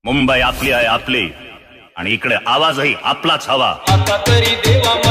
मुंबई आपली आहे, आपली, आणि इकडे आवाजही आपलाच हवा. आता तरी देवा